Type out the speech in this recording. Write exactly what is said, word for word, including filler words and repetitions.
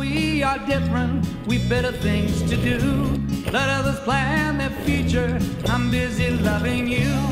we are different, we've better things to do. Let others plan their future, I'm busy loving you.